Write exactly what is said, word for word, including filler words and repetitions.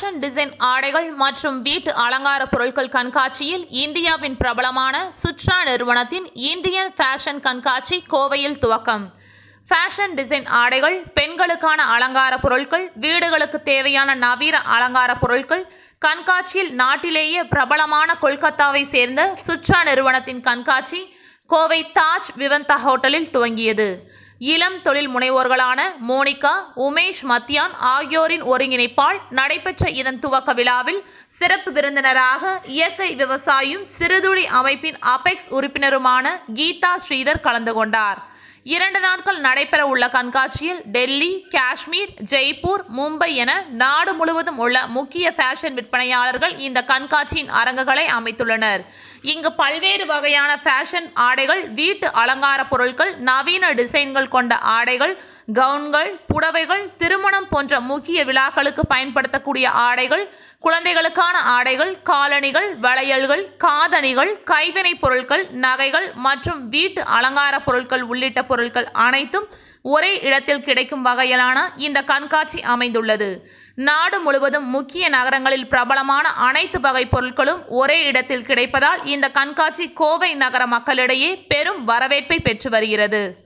Fashion design ஆடைகள் மற்றும் வீட்டு அலங்கார பொருட்கள் கண்காட்சியில் இந்தியாவின் பிரபலமான சுட்ரா நிறுவனத்தின் இந்தியன் ஃபேஷன் கண்காட்சி கோவையில் துவக்கம். ஃபேஷன் டிசைன் ஆடைகள், பெண்களுக்கான அலங்கார பொருட்கள், வீடுகளுக்கு தேவையான நவீன அலங்கார பொருட்கள் கண்காட்சியில் நாட்டிலேயே பிரபலமான கொல்கத்தாவை சேர்ந்த சுட்ரா நிறுவனத்தின் கண்காட்சி கோவை தாஜ் விவந்தா ஹோட்டலில் துவங்கியது. இளம் தொழில் முனைவோர்களான மோனிகா, உமேஷ் மத்தியான் ஆகியோரின் ஒருங்கிணைப்பால் நடைபெற்ற இதன் துவக்க விழாவில் சிறப்பு விருந்தினராக இயற்கை விவசாயியும் சிறுதுளி அமைப்பின் அபெக்ஸ் உறுப்பினருமான கீதா ஸ்ரீதர் கலந்து கொண்டார். இரண்டு நாட்கள் நடைபெற உள்ள கண்காட்சியில் டெல்லி, காஷ்மீர், ஜெய்ப்பூர், மும்பை என நாடு முழுவதும் உள்ள முக்கிய ஃபேஷன் விற்பனையாளர்கள் இந்த கண்காட்சியின் அரங்குகளை அமைத்துள்ளனர். இங்கு பல்வேறு வகையான ஃபேஷன் ஆடைகள், வீட்டு அலங்கார பொருட்கள், நவீன டிசைன்கள் கொண்ட ஆடைகள், கவுன்கள், புடவைகள், திருமணம் போன்ற முக்கிய விழாக்களுக்கு பயன்படுத்தக்கூடிய ஆடைகள், குழந்தைகளுக்கான ஆடைகள், காலணிகள், வளையல்கள், காதணிகள், கைவினைப் பொருட்கள், நகைகள் மற்றும் வீட்டு அலங்கார பொருட்கள் உள்ளிட்ட பொருட்கள் அனைத்தும் ஒரே இடத்தில் கிடைக்கும் வகையிலான இந்த கண்காட்சி அமைந்துள்ளது. நாடு முழுவதும் முக்கிய நகரங்களில் பிரபலமான அனைத்து வகை பொருட்களும் ஒரே இடத்தில் கிடைப்பதால் இந்த கண்காட்சி கோவை நகர மக்களிடையே பெரும் வரவேற்பை பெற்று வருகிறது.